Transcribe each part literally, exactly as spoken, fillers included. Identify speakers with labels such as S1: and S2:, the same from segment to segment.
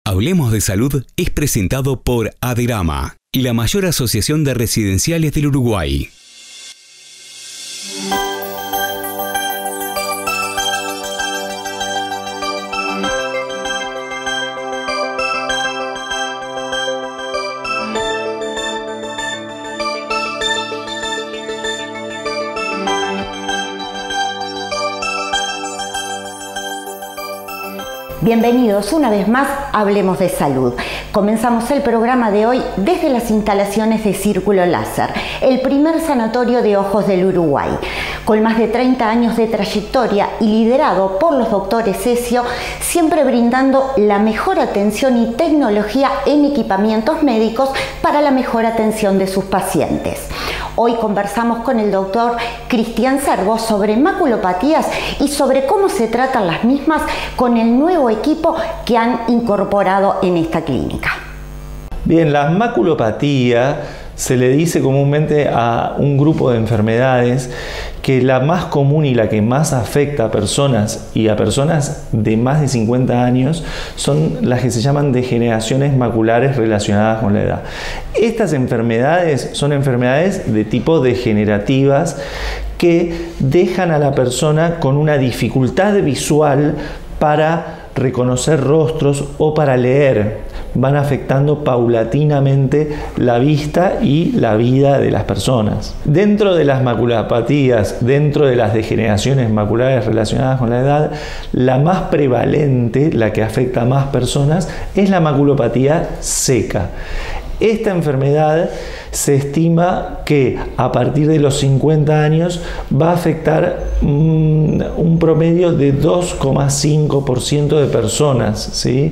S1: Hablemos de Salud es presentado por Aderama, la mayor asociación de residenciales del Uruguay.
S2: Bienvenidos una vez más a Hablemos de Salud. Comenzamos el programa de hoy desde las instalaciones de Círculo Láser, el primer sanatorio de ojos del Uruguay. Con más de treinta años de trayectoria y liderado por los doctores Ezio, siempre brindando la mejor atención y tecnología en equipamientos médicos para la mejor atención de sus pacientes. Hoy conversamos con el doctor Cristian Cervo sobre maculopatías y sobre cómo se tratan las mismas con el nuevo equipo que han incorporado en esta clínica.
S3: Bien, la maculopatía se le dice comúnmente a un grupo de enfermedades que la más común y la que más afecta a personas y a personas de más de cincuenta años son las que se llaman degeneraciones maculares relacionadas con la edad. Estas enfermedades son enfermedades de tipo degenerativas que dejan a la persona con una dificultad visual para reconocer rostros o para leer. Van afectando paulatinamente la vista y la vida de las personas. Dentro de las maculopatías, dentro de las degeneraciones maculares relacionadas con la edad, la más prevalente, la que afecta a más personas, es la maculopatía seca. Esta enfermedad se estima que a partir de los cincuenta años va a afectar un, un promedio de dos coma cinco por ciento de personas, ¿sí?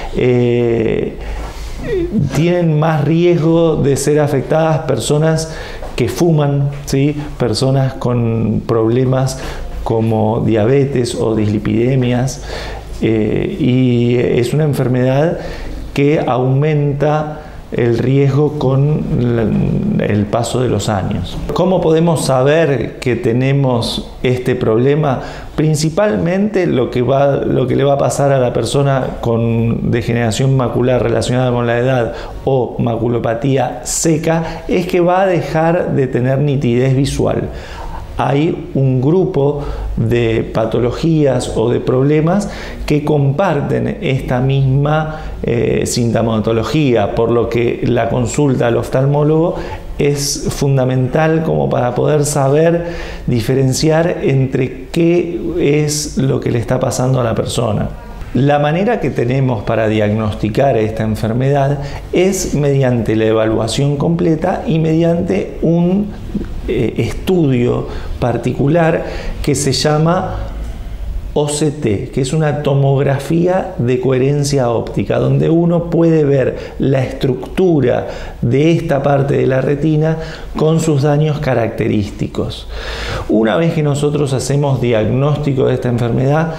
S3: Eh, tienen más riesgo de ser afectadas personas que fuman, ¿sí? Personas con problemas como diabetes o dislipidemias, eh, y es una enfermedad que aumenta el riesgo con el paso de los años. ¿Cómo podemos saber que tenemos este problema? Principalmente lo que, va, lo que le va a pasar a la persona con degeneración macular relacionada con la edad o maculopatía seca es que va a dejar de tener nitidez visual. Hay un grupo de patologías o de problemas que comparten esta misma eh, sintomatología, por lo que la consulta al oftalmólogo es fundamental como para poder saber diferenciar entre qué es lo que le está pasando a la persona. La manera que tenemos para diagnosticar esta enfermedad es mediante la evaluación completa y mediante un eh, estudio particular que se llama O C T, que es una tomografía de coherencia óptica, donde uno puede ver la estructura de esta parte de la retina con sus daños característicos. Una vez que nosotros hacemos diagnóstico de esta enfermedad,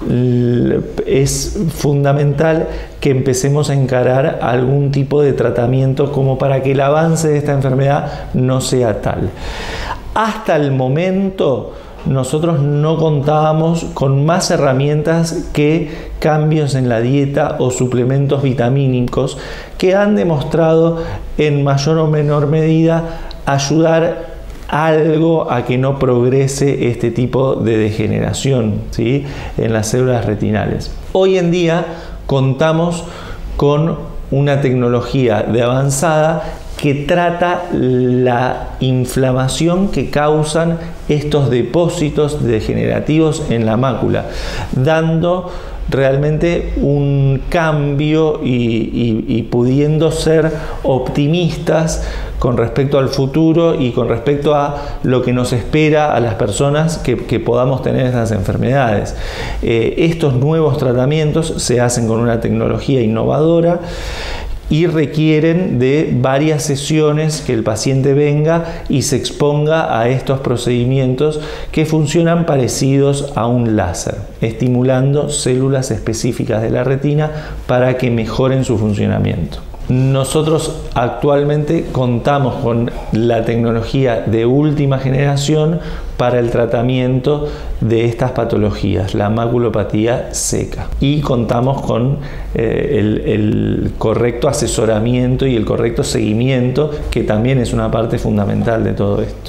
S3: es fundamental que empecemos a encarar algún tipo de tratamiento como para que el avance de esta enfermedad no sea tal. Hasta el momento, nosotros no contábamos con más herramientas que cambios en la dieta o suplementos vitamínicos que han demostrado en mayor o menor medida ayudar algo a que no progrese este tipo de degeneración, ¿sí?, en las células retinales. Hoy en día contamos con una tecnología de avanzada que trata la inflamación que causan estos depósitos degenerativos en la mácula, dando realmente un cambio y, y, y pudiendo ser optimistas con respecto al futuro y con respecto a lo que nos espera a las personas que, que podamos tener estas enfermedades. Eh, estos nuevos tratamientos se hacen con una tecnología innovadora y requieren de varias sesiones que el paciente venga y se exponga a estos procedimientos que funcionan parecidos a un láser, estimulando células específicas de la retina para que mejoren su funcionamiento. Nosotros actualmente contamos con la tecnología de última generación para el tratamiento de estas patologías, la maculopatía seca. Y contamos con eh, el, el correcto asesoramiento y el correcto seguimiento, que también es una parte fundamental de todo esto.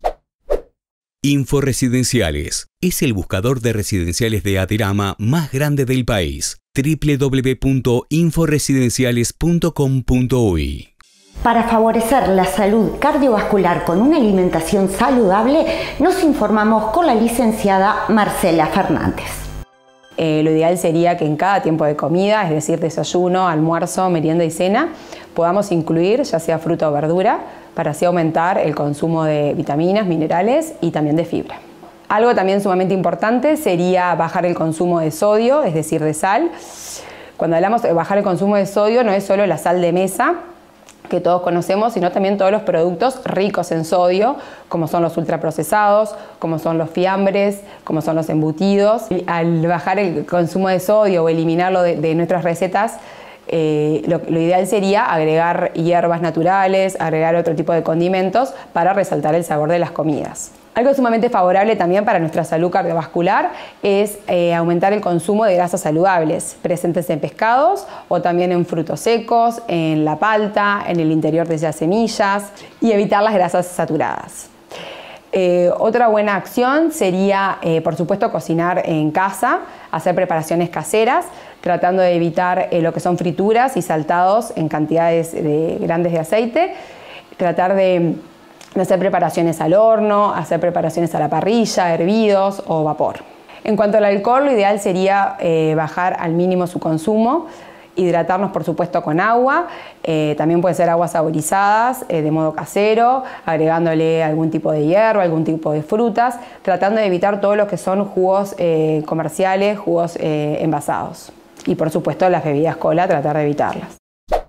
S1: Inforesidenciales es el buscador de residenciales de Aderama más grande del país. doble u doble u doble u punto inforesidenciales punto com punto uy.
S2: Para favorecer la salud cardiovascular con una alimentación saludable, nos informamos con la licenciada Marcela Fernández.
S4: Eh, lo ideal sería que en cada tiempo de comida, es decir, desayuno, almuerzo, merienda y cena, podamos incluir ya sea fruta o verdura, para así aumentar el consumo de vitaminas, minerales y también de fibra. Algo también sumamente importante sería bajar el consumo de sodio, es decir, de sal. Cuando hablamos de bajar el consumo de sodio, no es solo la sal de mesa, que todos conocemos, sino también todos los productos ricos en sodio, como son los ultraprocesados, como son los fiambres, como son los embutidos. Al bajar el consumo de sodio o eliminarlo de, de nuestras recetas, Eh, lo, lo ideal sería agregar hierbas naturales, agregar otro tipo de condimentos para resaltar el sabor de las comidas. Algo sumamente favorable también para nuestra salud cardiovascular es eh, aumentar el consumo de grasas saludables presentes en pescados o también en frutos secos, en la palta, en el interior de las semillas, y evitar las grasas saturadas. Eh, otra buena acción sería, eh, por supuesto, cocinar en casa, hacer preparaciones caseras, tratando de evitar eh, lo que son frituras y saltados en cantidades de, grandes de aceite, tratar de, de hacer preparaciones al horno, hacer preparaciones a la parrilla, hervidos o vapor. En cuanto al alcohol, lo ideal sería eh, bajar al mínimo su consumo, hidratarnos por supuesto con agua, eh, también puede ser aguas saborizadas eh, de modo casero, agregándole algún tipo de hierba, algún tipo de frutas, tratando de evitar todo lo que son jugos eh, comerciales, jugos eh, envasados. Y por supuesto las bebidas cola, tratar de evitarlas.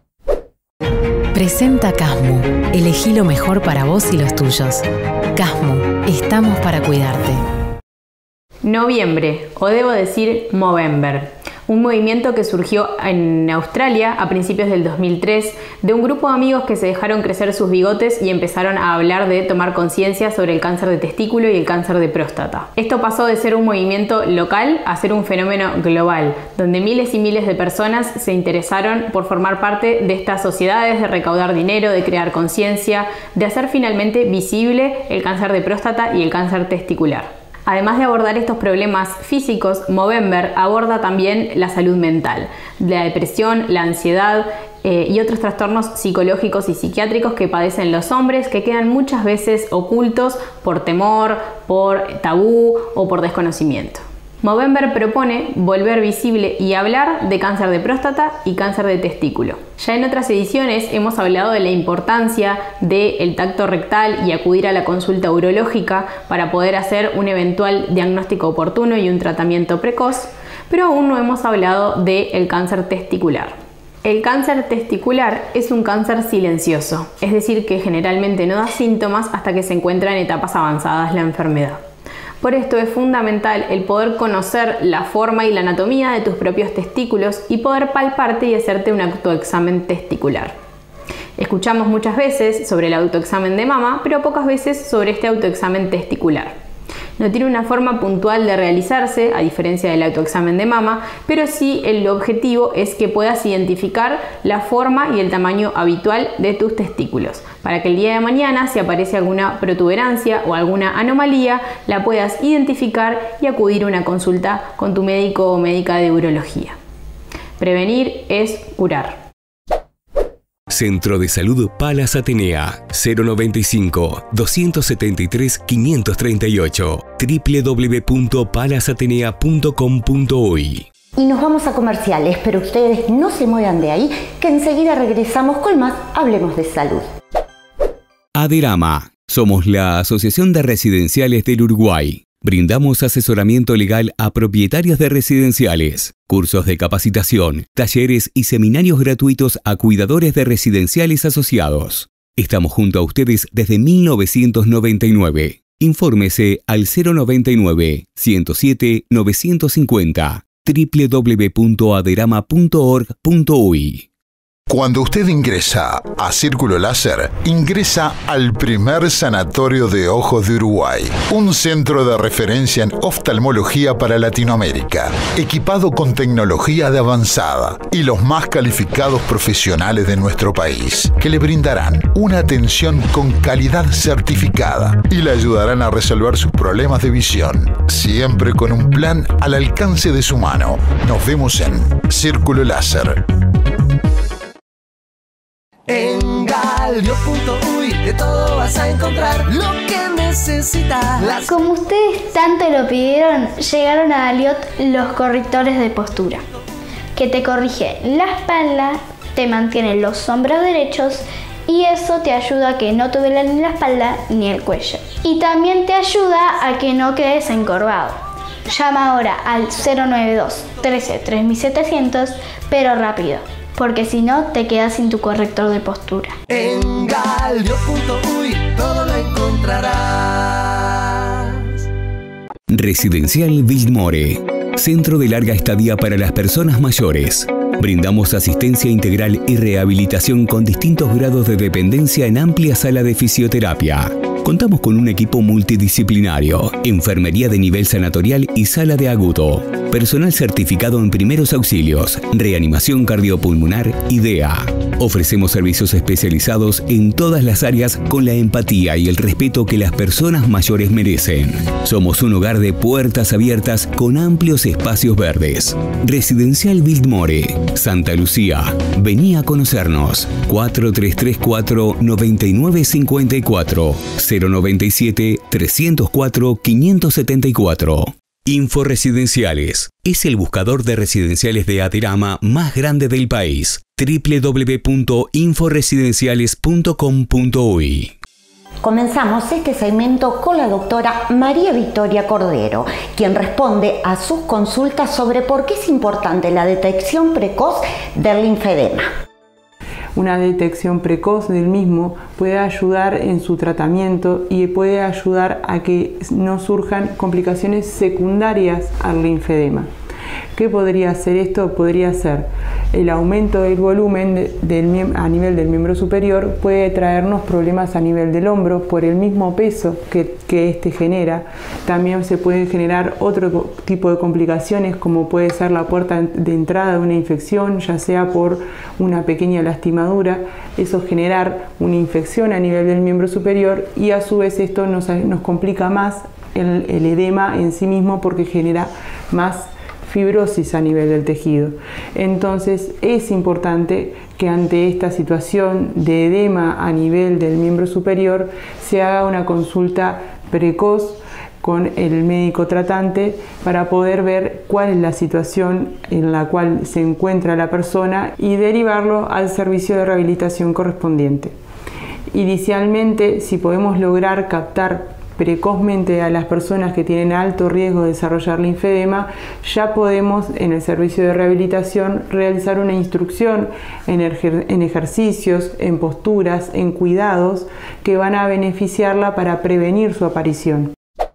S5: Presenta Casmu. Elegí lo mejor para vos y los tuyos. Casmu. Estamos para cuidarte.
S6: Noviembre, o debo decir Movember. Un movimiento que surgió en Australia a principios del dos mil tres de un grupo de amigos que se dejaron crecer sus bigotes y empezaron a hablar de tomar conciencia sobre el cáncer de testículo y el cáncer de próstata. Esto pasó de ser un movimiento local a ser un fenómeno global, donde miles y miles de personas se interesaron por formar parte de estas sociedades, de recaudar dinero, de crear conciencia, de hacer finalmente visible el cáncer de próstata y el cáncer testicular. Además de abordar estos problemas físicos, Movember aborda también la salud mental, la depresión, la ansiedad eh, y otros trastornos psicológicos y psiquiátricos que padecen los hombres, que quedan muchas veces ocultos por temor, por tabú o por desconocimiento. Movember propone volver visible y hablar de cáncer de próstata y cáncer de testículo. Ya en otras ediciones hemos hablado de la importancia del tacto rectal y acudir a la consulta urológica para poder hacer un eventual diagnóstico oportuno y un tratamiento precoz, pero aún no hemos hablado del cáncer testicular. El cáncer testicular es un cáncer silencioso, es decir, que generalmente no da síntomas hasta que se encuentra en etapas avanzadas la enfermedad. Por esto es fundamental el poder conocer la forma y la anatomía de tus propios testículos y poder palparte y hacerte un autoexamen testicular. Escuchamos muchas veces sobre el autoexamen de mama, pero pocas veces sobre este autoexamen testicular. No tiene una forma puntual de realizarse, a diferencia del autoexamen de mama, pero sí el objetivo es que puedas identificar la forma y el tamaño habitual de tus testículos, para que el día de mañana, si aparece alguna protuberancia o alguna anomalía, la puedas identificar y acudir a una consulta con tu médico o médica de urología. Prevenir es curar.
S1: Centro de Salud Palas Atenea, cero noventa y cinco, doscientos setenta y tres, quinientos treinta y ocho, doble u doble u doble u punto palas atenea punto com punto uy.
S2: Y nos vamos a comerciales, pero ustedes no se muevan de ahí, que enseguida regresamos con más Hablemos de Salud.
S1: Aderama. Somos la Asociación de Residenciales del Uruguay. Brindamos asesoramiento legal a propietarios de residenciales, cursos de capacitación, talleres y seminarios gratuitos a cuidadores de residenciales asociados. Estamos junto a ustedes desde mil novecientos noventa y nueve. Infórmese al cero noventa y nueve, ciento siete, novecientos cincuenta, doble u doble u doble u punto aderama punto org punto uy.
S7: Cuando usted ingresa a Círculo Láser, ingresa al primer sanatorio de ojos de Uruguay, un centro de referencia en oftalmología para Latinoamérica, equipado con tecnología de avanzada y los más calificados profesionales de nuestro país, que le brindarán una atención con calidad certificada y le ayudarán a resolver sus problemas de visión, siempre con un plan al alcance de su mano. Nos vemos en Círculo Láser.
S8: En Galio punto uy de todo vas a encontrar lo que necesitas. Las...
S9: Como ustedes tanto lo pidieron, llegaron a Galiot los correctores de postura, que te corrige la espalda, te mantiene los hombros derechos y eso te ayuda a que no te duela ni la espalda ni el cuello. Y también te ayuda a que no quedes encorvado. Llama ahora al cero nueve dos, trece, tres mil setecientos, pero rápido, porque si no te quedas sin tu corrector de postura.
S8: En Galio punto uy todo lo encontrarás.
S1: Residencial Villamore, centro de larga estadía para las personas mayores. Brindamos asistencia integral y rehabilitación con distintos grados de dependencia en amplia sala de fisioterapia. Contamos con un equipo multidisciplinario, enfermería de nivel sanatorial y sala de agudo, personal certificado en primeros auxilios, reanimación cardiopulmonar y D E A. Ofrecemos servicios especializados en todas las áreas con la empatía y el respeto que las personas mayores merecen. Somos un hogar de puertas abiertas con amplios espacios verdes. Residencial Villamore, Santa Lucía. Vení a conocernos. cuatro tres tres cuatro, nueve nueve cinco cuatro, cero nueve siete, tres cero cuatro, cinco siete cuatro. Inforesidenciales es el buscador de residenciales de Aterama más grande del país. doble u doble u doble u punto inforesidenciales punto com punto uy.
S2: Comenzamos este segmento con la doctora María Victoria Cordero, quien responde a sus consultas sobre por qué es importante la detección precoz del linfedema.
S10: Una detección precoz del mismo puede ayudar en su tratamiento y puede ayudar a que no surjan complicaciones secundarias al linfedema. ¿Qué podría ser esto? Podría ser el aumento del volumen de, del, a nivel del miembro superior, puede traernos problemas a nivel del hombro por el mismo peso que, que este genera. También se pueden generar otro tipo de complicaciones, como puede ser la puerta de entrada de una infección, ya sea por una pequeña lastimadura, eso generar una infección a nivel del miembro superior y a su vez esto nos, nos complica más el, el edema en sí mismo porque genera más fibrosis a nivel del tejido. Entonces es importante que ante esta situación de edema a nivel del miembro superior se haga una consulta precoz con el médico tratante para poder ver cuál es la situación en la cual se encuentra la persona y derivarlo al servicio de rehabilitación correspondiente. Inicialmente, si podemos lograr captar precozmente a las personas que tienen alto riesgo de desarrollar linfedema, ya podemos en el servicio de rehabilitación realizar una instrucción en, ejer en ejercicios, en posturas, en cuidados que van a beneficiarla para prevenir su aparición.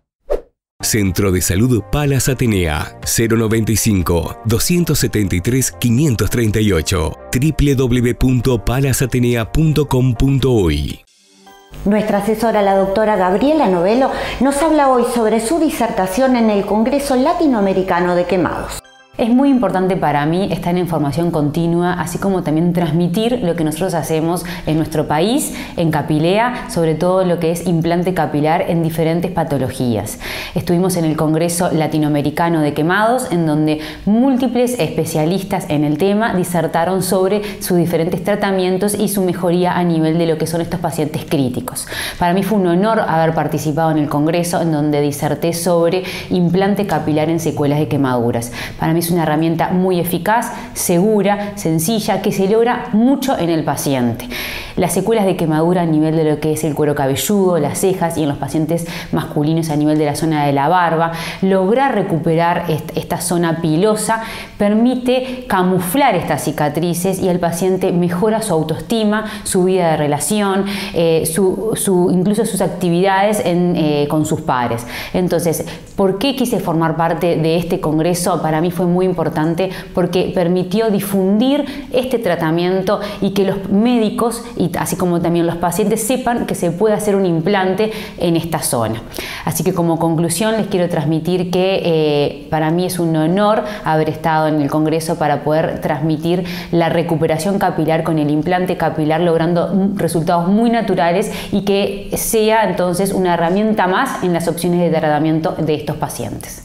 S1: Centro de Salud Palas Atenea, cero noventa y cinco, doscientos setenta y tres, quinientos treinta y ocho, doble u doble u doble u punto palas atenea punto com punto uy.
S2: Nuestra asesora, la doctora Gabriela Novelo, nos habla hoy sobre su disertación en el Congreso Latinoamericano de Quemados.
S11: Es muy importante para mí estar en formación continua, así como también transmitir lo que nosotros hacemos en nuestro país, en Capilea, sobre todo lo que es implante capilar en diferentes patologías. Estuvimos en el Congreso Latinoamericano de Quemados, en donde múltiples especialistas en el tema disertaron sobre sus diferentes tratamientos y su mejoría a nivel de lo que son estos pacientes críticos. Para mí fue un honor haber participado en el Congreso, en donde diserté sobre implante capilar en secuelas de quemaduras. Para mí es una herramienta muy eficaz, segura, sencilla, que se logra mucho en el paciente. Las secuelas de quemadura a nivel de lo que es el cuero cabelludo, las cejas y en los pacientes masculinos a nivel de la zona de la barba, lograr recuperar esta zona pilosa permite camuflar estas cicatrices y el paciente mejora su autoestima, su vida de relación, eh, su, su, incluso sus actividades en, eh, con sus pares. Entonces, ¿por qué quise formar parte de este congreso? Para mí fue muy importante porque permitió difundir este tratamiento y que los médicos, y así como también los pacientes, sepan que se puede hacer un implante en esta zona. Así que como conclusión les quiero transmitir que eh, para mí es un honor haber estado en el Congreso para poder transmitir la recuperación capilar con el implante capilar, logrando resultados muy naturales y que sea entonces una herramienta más en las opciones de tratamiento de estos pacientes.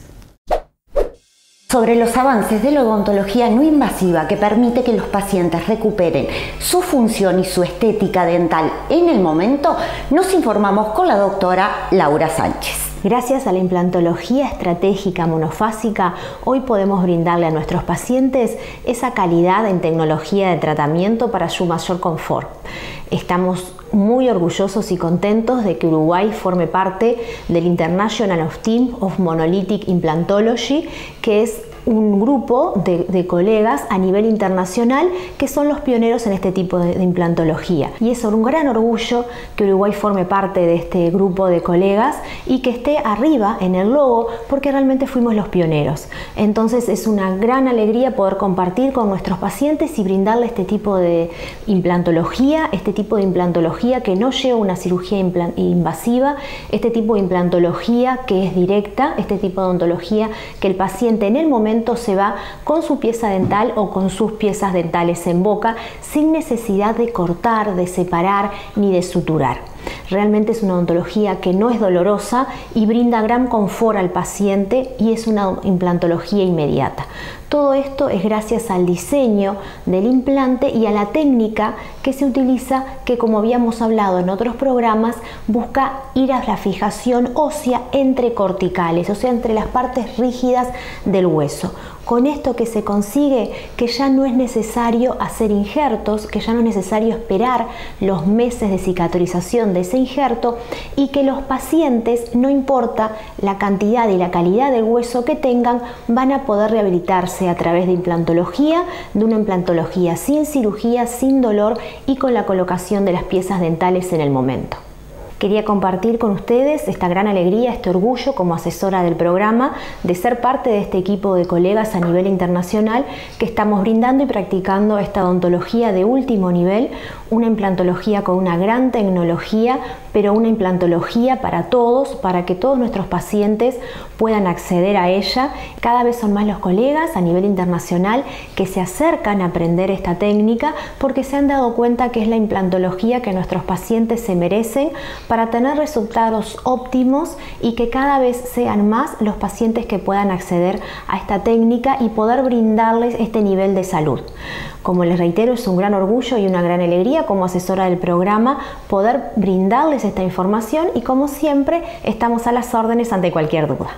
S2: Sobre los avances de la odontología no invasiva que permite que los pacientes recuperen su función y su estética dental en el momento, nos informamos con la doctora Laura Sánchez.
S12: Gracias a la implantología estratégica monofásica, hoy podemos brindarle a nuestros pacientes esa calidad en tecnología de tratamiento para su mayor confort. Estamos muy orgullosos y contentos de que Uruguay forme parte del International of Team of Monolithic Implantology, que es un grupo de, de colegas a nivel internacional que son los pioneros en este tipo de, de implantología. Y es un gran orgullo que Uruguay forme parte de este grupo de colegas y que esté arriba en el logo, porque realmente fuimos los pioneros. Entonces es una gran alegría poder compartir con nuestros pacientes y brindarle este tipo de implantología, este tipo de implantología que no lleva una cirugía invasiva, este tipo de implantología que es directa, este tipo de odontología que el paciente en el momento se va con su pieza dental o con sus piezas dentales en boca sin necesidad de cortar, de separar ni de suturar. Realmente es una odontología que no es dolorosa y brinda gran confort al paciente y es una implantología inmediata. Todo esto es gracias al diseño del implante y a la técnica que se utiliza, que como habíamos hablado en otros programas, busca ir a la fijación ósea entre corticales, o sea, entre las partes rígidas del hueso. Con esto que se consigue que ya no es necesario hacer injertos, que ya no es necesario esperar los meses de cicatrización de ese injerto y que los pacientes, no importa la cantidad y la calidad del hueso que tengan, van a poder rehabilitarse a través de implantología, de una implantología sin cirugía, sin dolor y con la colocación de las piezas dentales en el momento. Quería compartir con ustedes esta gran alegría, este orgullo como asesora del programa de ser parte de este equipo de colegas a nivel internacional que estamos brindando y practicando esta odontología de último nivel, una implantología con una gran tecnología, pero una implantología para todos, para que todos nuestros pacientes puedan acceder a ella. Cada vez son más los colegas a nivel internacional que se acercan a aprender esta técnica porque se han dado cuenta que es la implantología que nuestros pacientes se merecen para tener resultados óptimos y que cada vez sean más los pacientes que puedan acceder a esta técnica y poder brindarles este nivel de salud. Como les reitero, es un gran orgullo y una gran alegría como asesora del programa poder brindarles esta información y como siempre estamos a las órdenes ante cualquier duda.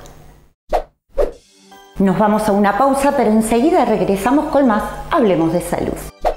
S2: Nos vamos a una pausa, pero enseguida regresamos con más Hablemos de Salud.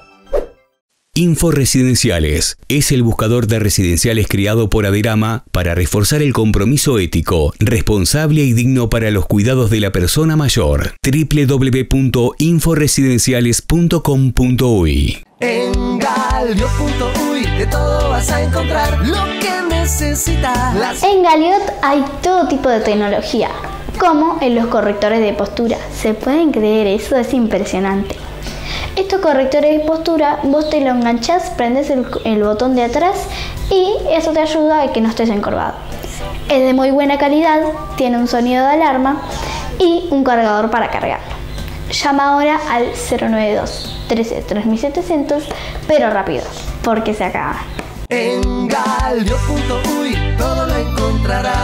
S1: Inforesidenciales es el buscador de residenciales creado por Aderama para reforzar el compromiso ético, responsable y digno para los cuidados de la persona mayor. doble u doble u doble u punto inforesidenciales punto com punto uy.
S8: En Galiot punto uy de todo vas a encontrar lo que necesitas. Las...
S9: En Galiot hay todo tipo de tecnología, como en los correctores de postura. ¿Se pueden creer eso? Es impresionante. Estos correctores de postura, vos te lo enganchás, prendes el, el botón de atrás y eso te ayuda a que no estés encorvado. Es de muy buena calidad, tiene un sonido de alarma y un cargador para cargarlo. Llama ahora al cero nueve dos, trece, tres mil setecientos, pero rápido, porque se acaba.
S8: En Galiot punto uy todo lo encontrarás.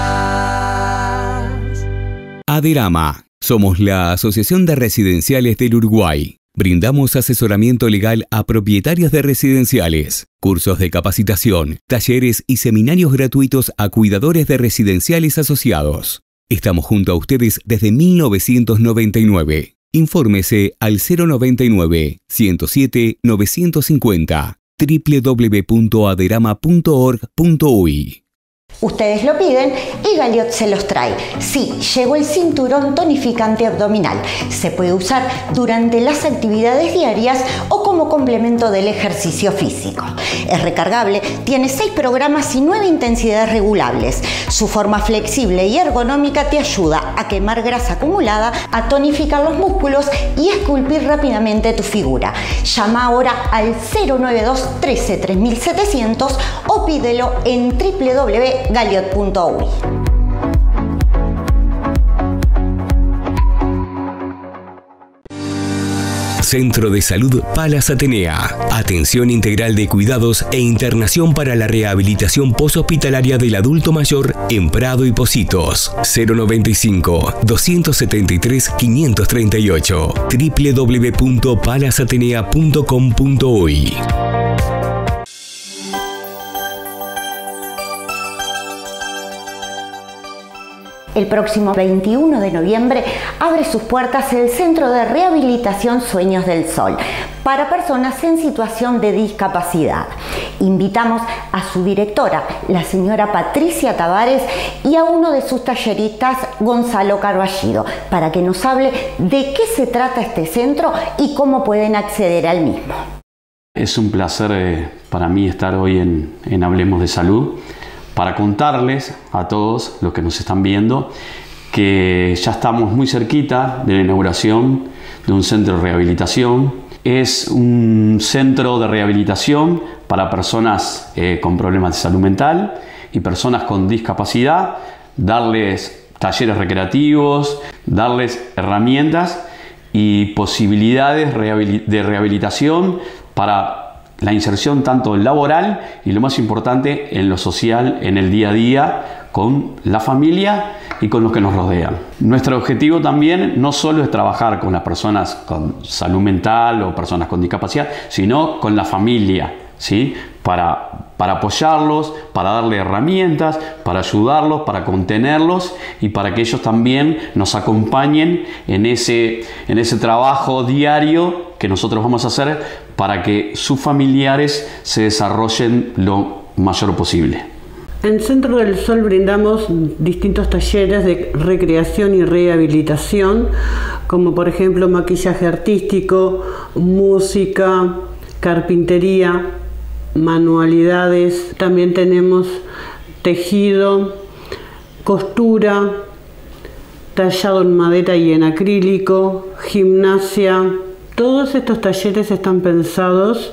S1: Aderama. Somos la Asociación de Residenciales del Uruguay. Brindamos asesoramiento legal a propietarios de residenciales, cursos de capacitación, talleres y seminarios gratuitos a cuidadores de residenciales asociados. Estamos junto a ustedes desde mil novecientos noventa y nueve. Infórmese al cero noventa y nueve, ciento siete, novecientos cincuenta, doble u doble u doble u punto aderama punto org punto uy.
S2: Ustedes lo piden y Galiot se los trae. Sí, llegó el cinturón tonificante abdominal. Se puede usar durante las actividades diarias o como complemento del ejercicio físico. Es recargable, tiene seis programas y nueve intensidades regulables. Su forma flexible y ergonómica te ayuda a quemar grasa acumulada, a tonificar los músculos y esculpir rápidamente tu figura. Llama ahora al cero nueve dos trece tres mil setecientos o pídelo en w w w punto galiot punto u y.
S1: Centro de Salud Palas Atenea. Atención integral de cuidados e internación para la rehabilitación poshospitalaria del adulto mayor en Prado y Pocitos. cero noventa y cinco, doscientos setenta y tres, quinientos treinta y ocho. w w w punto palas atenea punto com punto u y.
S2: El próximo veintiuno de noviembre abre sus puertas el Centro de Rehabilitación Sueños del Sol para personas en situación de discapacidad. Invitamos a su directora, la señora Patricia Tavares, y a uno de sus talleristas, Gonzalo Carballido, para que nos hable de qué se trata este centro y cómo pueden acceder al mismo.
S13: Es un placer eh, para mí estar hoy en, en Hablemos de Salud, para contarles a todos los que nos están viendo que ya estamos muy cerquita de la inauguración de un centro de rehabilitación. Es un centro de rehabilitación para personas eh, con problemas de salud mental y personas con discapacidad, darles talleres recreativos, darles herramientas y posibilidades de rehabilitación para la inserción tanto laboral y, lo más importante, en lo social, en el día a día, con la familia y con los que nos rodean. Nuestro objetivo también no solo es trabajar con las personas con salud mental o personas con discapacidad, sino con la familia, ¿sí? Para, para apoyarlos, para darle herramientas, para ayudarlos, para contenerlos y para que ellos también nos acompañen en ese, en ese trabajo diario que nosotros vamos a hacer para que sus familiares se desarrollen lo mayor posible.
S14: En Centro del Sol brindamos distintos talleres de recreación y rehabilitación, como por ejemplo maquillaje artístico, música, carpintería, manualidades. También tenemos tejido, costura, tallado en madera y en acrílico, gimnasia. Todos estos talleres están pensados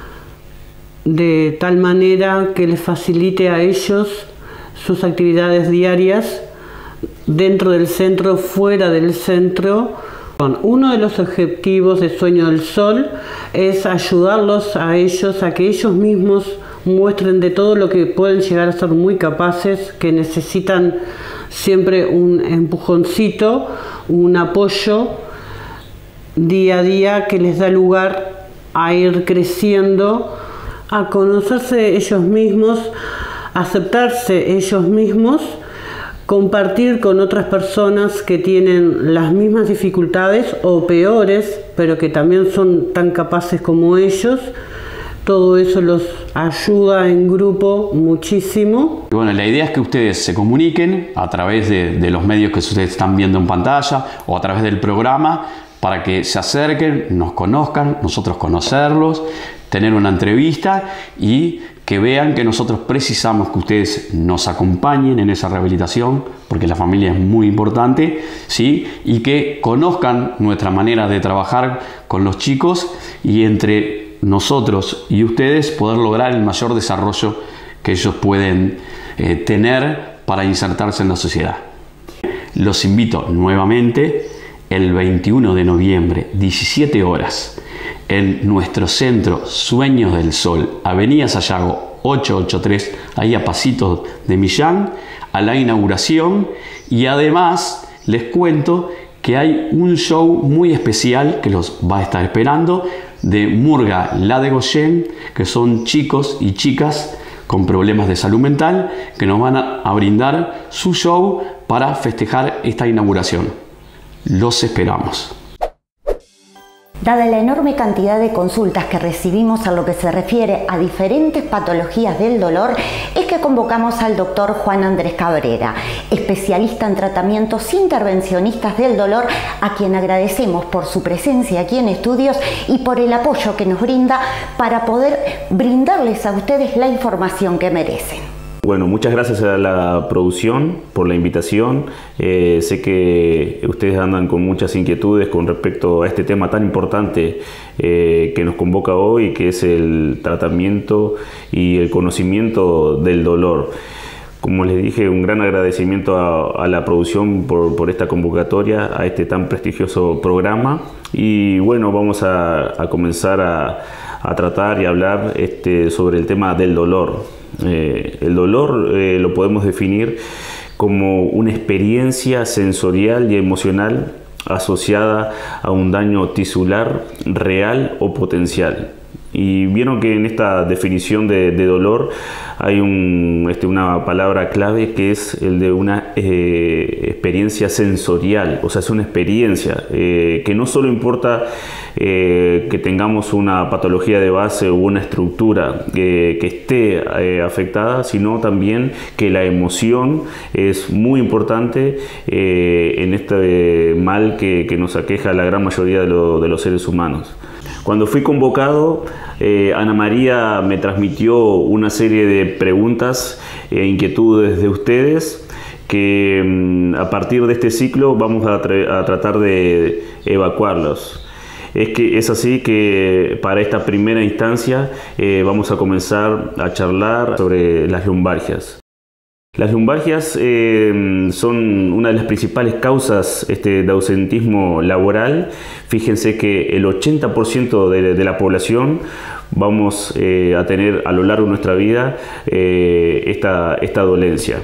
S14: de tal manera que les facilite a ellos sus actividades diarias dentro del centro, fuera del centro. Uno de los objetivos de Sueño del Sol es ayudarlos a ellos a que ellos mismos muestren de todo lo que pueden llegar a ser muy capaces, que necesitan siempre un empujoncito, un apoyo día a día que les da lugar a ir creciendo, a conocerse ellos mismos, a aceptarse ellos mismos, compartir con otras personas que tienen las mismas dificultades o peores, pero que también son tan capaces como ellos. Todo eso los ayuda en grupo muchísimo.
S13: Bueno, la idea es que ustedes se comuniquen a través de, de los medios que ustedes están viendo en pantalla o a través del programa, para que se acerquen, nos conozcan, nosotros conocerlos, tener una entrevista y que vean que nosotros precisamos que ustedes nos acompañen en esa rehabilitación, porque la familia es muy importante, ¿sí? Y que conozcan nuestra manera de trabajar con los chicos y entre nosotros y ustedes poder lograr el mayor desarrollo que ellos pueden eh, tener para insertarse en la sociedad. Los invito nuevamente el veintiuno de noviembre, diecisiete horas, en nuestro centro Sueños del Sol, Avenida Sayago ochocientos ochenta y tres, ahí a pasitos de Millán, a la inauguración. Y además les cuento que hay un show muy especial que los va a estar esperando, de Murga La de Goyen, que son chicos y chicas con problemas de salud mental, que nos van a, a brindar su show para festejar esta inauguración. Los esperamos.
S2: Dada la enorme cantidad de consultas que recibimos en lo que se refiere a diferentes patologías del dolor, es que convocamos al doctor Juan Andrés Cabrera, especialista en tratamientos intervencionistas del dolor, a quien agradecemos por su presencia aquí en estudios y por el apoyo que nos brinda para poder brindarles a ustedes la información que merecen.
S15: Bueno, muchas gracias a la producción por la invitación. Eh, sé que ustedes andan con muchas inquietudes con respecto a este tema tan importante eh, que nos convoca hoy, que es el tratamiento y el conocimiento del dolor. Como les dije, un gran agradecimiento a, a la producción por, por esta convocatoria a este tan prestigioso programa. Y bueno, vamos a, a comenzar a, a tratar y hablar este, sobre el tema del dolor. Eh, el dolor eh, lo podemos definir como una experiencia sensorial y emocional asociada a un daño tisular real o potencial. Y vieron que en esta definición de, de dolor hay un, este, una palabra clave que es el de una eh, experiencia sensorial, o sea, es una experiencia eh, que no solo importa eh, que tengamos una patología de base o una estructura eh, que esté eh, afectada, sino también que la emoción es muy importante eh, en este mal que, que nos aqueja a la gran mayoría de, lo, de los seres humanos. Cuando fui convocado, eh, Ana María me transmitió una serie de preguntas e inquietudes de ustedes que mm, a partir de este ciclo vamos a, a tratar de evacuarlos. Es que es así que para esta primera instancia eh, vamos a comenzar a charlar sobre las lumbalgias. Las lumbalgias eh, son una de las principales causas este, de ausentismo laboral. Fíjense que el ochenta por ciento de, de la población vamos eh, a tener a lo largo de nuestra vida eh, esta, esta dolencia.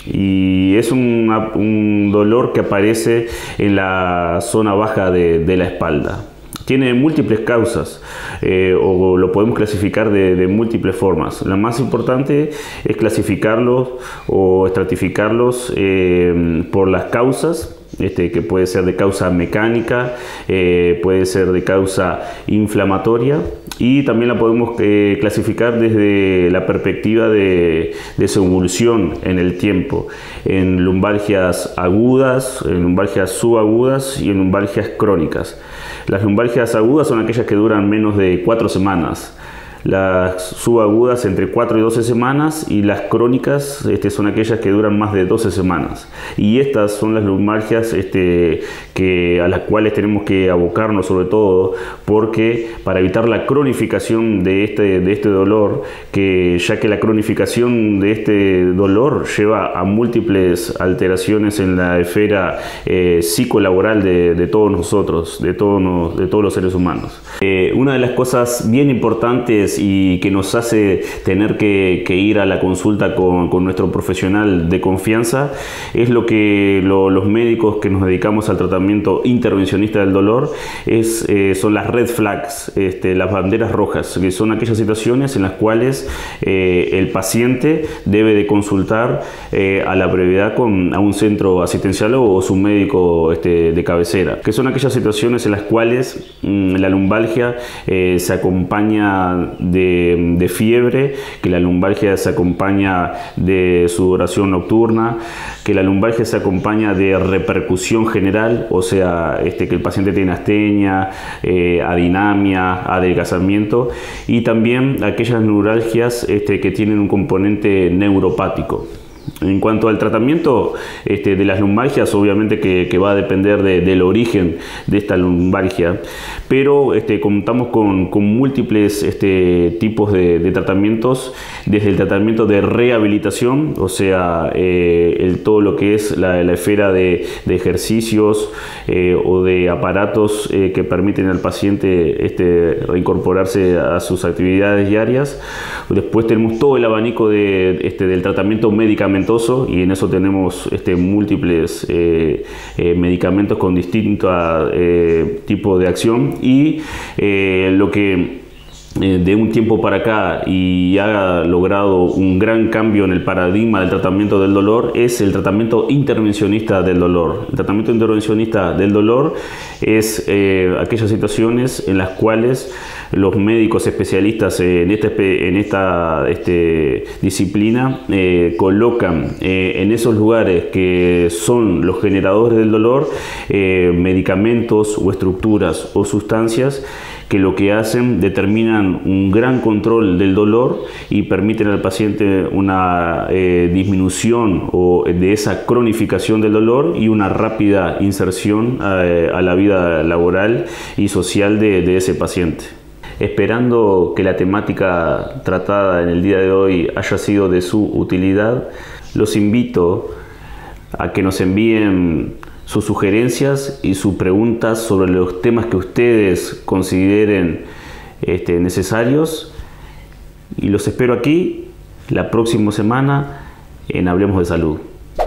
S15: Y es una, un dolor que aparece en la zona baja de, de la espalda. Tiene múltiples causas eh, o lo podemos clasificar de, de múltiples formas. La más importante es clasificarlos o estratificarlos eh, por las causas, este, que puede ser de causa mecánica, eh, puede ser de causa inflamatoria, y también la podemos eh, clasificar desde la perspectiva de, de su evolución en el tiempo, en lumbalgias agudas, en lumbalgias subagudas y en lumbalgias crónicas. Las lumbalgias agudas son aquellas que duran menos de cuatro semanas. Las subagudas entre cuatro y doce semanas, y las crónicas este, son aquellas que duran más de doce semanas. Y estas son las lumbalgias este, que, a las cuales tenemos que abocarnos sobre todo, porque para evitar la cronificación de este, de este dolor, que ya que la cronificación de este dolor lleva a múltiples alteraciones en la esfera eh, psicolaboral de, de todos nosotros, de, todo nos, de todos los seres humanos. Eh, una de las cosas bien importantes y que nos hace tener que, que ir a la consulta con, con nuestro profesional de confianza es lo que lo, los médicos que nos dedicamos al tratamiento intervencionista del dolor es, eh, son las red flags, este, las banderas rojas, que son aquellas situaciones en las cuales eh, el paciente debe de consultar eh, a la brevedad con, a un centro asistencial o, o su médico este, de cabecera, que son aquellas situaciones en las cuales mmm, la lumbalgia eh, se acompaña De, de fiebre, que la lumbalgia se acompaña de sudoración nocturna, que la lumbalgia se acompaña de repercusión general, o sea, este, que el paciente tiene astenia, eh, adinamia, adelgazamiento, y también aquellas neuralgias este, que tienen un componente neuropático. En cuanto al tratamiento este, de las lumbalgias, obviamente que, que va a depender de, del origen de esta lumbalgia, pero este, contamos con, con múltiples este, tipos de, de tratamientos, desde el tratamiento de rehabilitación, o sea, eh, el, todo lo que es la, la esfera de, de ejercicios eh, o de aparatos eh, que permiten al paciente este, reincorporarse a sus actividades diarias. Después tenemos todo el abanico de, este, del tratamiento medicamentoso, y en eso tenemos este, múltiples eh, eh, medicamentos con distintos eh, tipos de acción, y eh, lo que eh, de un tiempo para acá y ha logrado un gran cambio en el paradigma del tratamiento del dolor es el tratamiento intervencionista del dolor. El tratamiento intervencionista del dolor es eh, aquellas situaciones en las cuales los médicos especialistas en esta, en esta este, disciplina eh, colocan eh, en esos lugares que son los generadores del dolor eh, medicamentos o estructuras o sustancias que lo que hacen determinan un gran control del dolor y permiten al paciente una eh, disminución o de esa cronificación del dolor y una rápida inserción eh, a la vida laboral y social de, de ese paciente. Esperando que la temática tratada en el día de hoy haya sido de su utilidad, los invito a que nos envíen sus sugerencias y sus preguntas sobre los temas que ustedes consideren este, necesarios, y los espero aquí la próxima semana en Hablemos de Salud.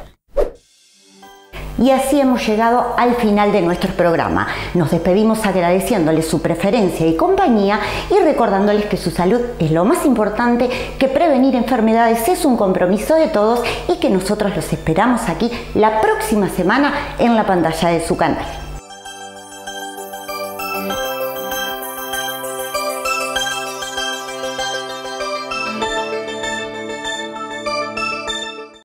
S2: Y así hemos llegado al final de nuestro programa. Nos despedimos agradeciéndoles su preferencia y compañía y recordándoles que su salud es lo más importante, que prevenir enfermedades es un compromiso de todos y que nosotros los esperamos aquí la próxima semana en la pantalla de su canal.